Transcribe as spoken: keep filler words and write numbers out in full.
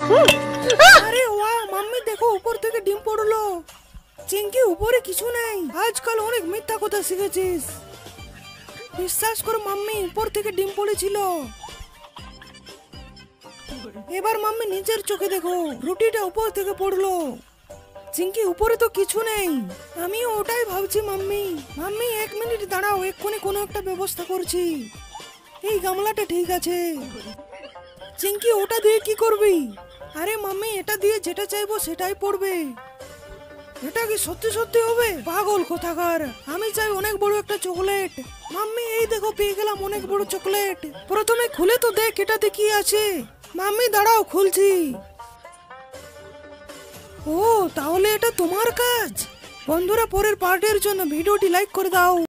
আরে wow mummy দেখো উপর থেকে ডিম পড়লো। চিঙ্কি উপরে কিছু নেই, আজকাল অনেক মিথ্যা কথা শিখেছিস। বিশ্বাস করো মাম্মি উপর থেকে ডিম পড়েছিল। এবার মাম্মি নিজের চোখে দেখো রুটিটা উপর থেকে পড়লো। চিঙ্কি উপরে তো কিছু নেই, আমি ওটাই ভাবছি মাম্মি। মাম্মি এক মিনিট দাঁড়াও, এক্ষুনি কোনো একটা ব্যবস্থা করছি। এই গামলাটা ঠিক আছে। চিঙ্কি ওটা দিয়ে কি করবি? আরে মাম্মি এটা দিয়ে যেটা চাইবো সেটাই পড়বে। এটা কি সত্যি সত্যি হবে? পাগল কোথাকার, আমি চাই অনেক বড় একটা চকলেট। মাম্মি এই দেখো পেয়ে গেলাম অনেক বড় চকলেট। প্রথমে খুলে তো দেখ এটাতে কি আছে। মাম্মি দাঁড়াও খুলছি। ও তাহলে এটা তোমার কাজ। বন্ধুরা পরের পার্টের জন্য ভিডিওটি লাইক করে দাও।